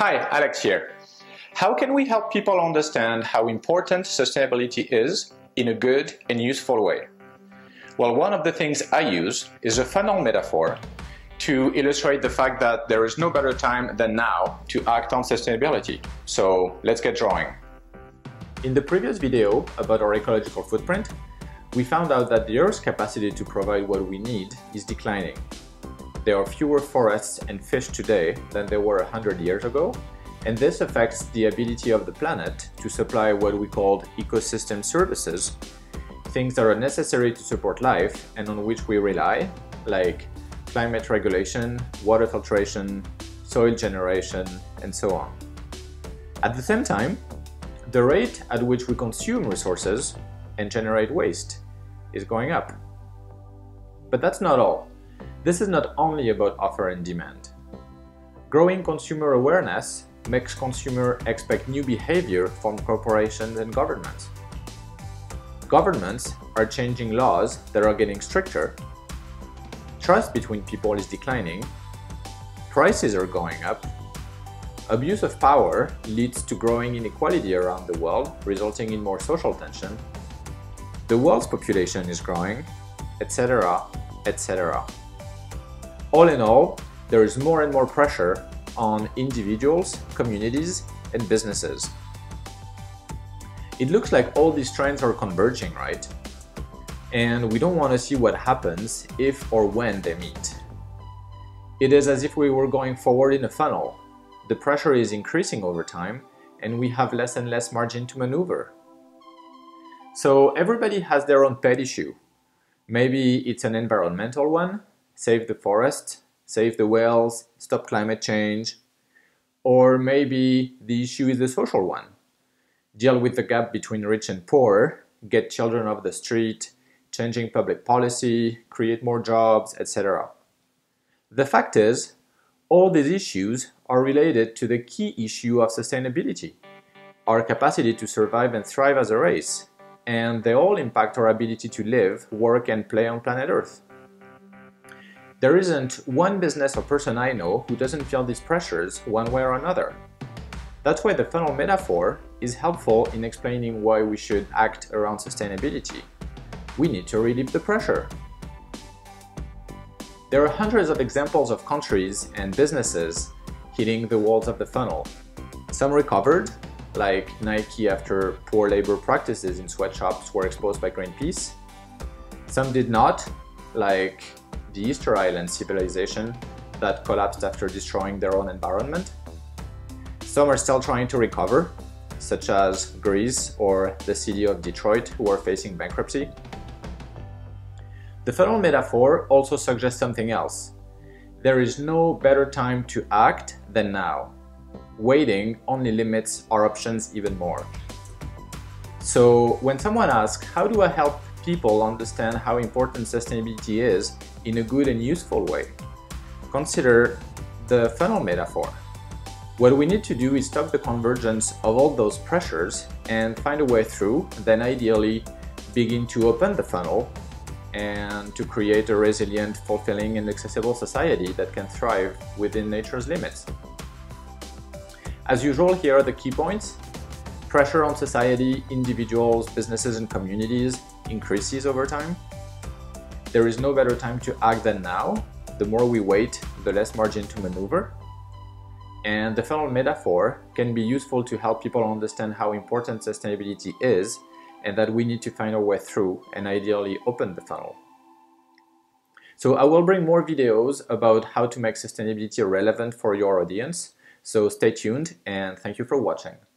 Hi, Alex here. How can we help people understand how important sustainability is in a good and useful way? Well, one of the things I use is a funnel metaphor to illustrate the fact that there is no better time than now to act on sustainability. So let's get drawing. In the previous video about our ecological footprint, we found out that the Earth's capacity to provide what we need is declining. There are fewer forests and fish today than there were 100 years ago, and this affects the ability of the planet to supply what we call ecosystem services, things that are necessary to support life and on which we rely, like climate regulation, water filtration, soil generation, and so on. At the same time, the rate at which we consume resources and generate waste is going up. But that's not all. This is not only about offer and demand. Growing consumer awareness makes consumers expect new behavior from corporations and governments. Governments are changing laws that are getting stricter. Trust between people is declining. Prices are going up. Abuse of power leads to growing inequality around the world, resulting in more social tension. The world's population is growing, etc., etc. All in all, there is more and more pressure on individuals, communities, and businesses. It looks like all these trends are converging, right? And we don't want to see what happens if or when they meet. It is as if we were going forward in a funnel. The pressure is increasing over time, and we have less and less margin to maneuver. So everybody has their own pet issue. Maybe it's an environmental one, save the forest, save the whales, stop climate change. Or maybe the issue is a social one. Deal with the gap between rich and poor, get children off the street, changing public policy, create more jobs, etc. The fact is, all these issues are related to the key issue of sustainability, our capacity to survive and thrive as a race, and they all impact our ability to live, work, and play on planet Earth. There isn't one business or person I know who doesn't feel these pressures one way or another. That's why the funnel metaphor is helpful in explaining why we should act around sustainability. We need to relieve the pressure. There are hundreds of examples of countries and businesses hitting the walls of the funnel. Some recovered, like Nike after poor labor practices in sweatshops were exposed by Greenpeace. Some did not, like the Easter Island civilization that collapsed after destroying their own environment. Some are still trying to recover, such as Greece or the city of Detroit, who are facing bankruptcy. The funnel metaphor also suggests something else. There is no better time to act than now. Waiting only limits our options even more. So when someone asks, how do I help people understand how important sustainability is in a good and useful way? Consider the funnel metaphor. What we need to do is stop the convergence of all those pressures and find a way through, then ideally begin to open the funnel and to create a resilient, fulfilling, and accessible society that can thrive within nature's limits. As usual, here are the key points. Pressure on society, individuals, businesses, and communities increases over time. There is no better time to act than now. The more we wait, the less margin to maneuver. And the funnel metaphor can be useful to help people understand how important sustainability is and that we need to find our way through and ideally open the funnel. So I will bring more videos about how to make sustainability relevant for your audience. So stay tuned and thank you for watching.